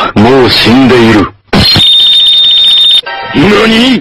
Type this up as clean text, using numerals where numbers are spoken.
もう死んでいる。何？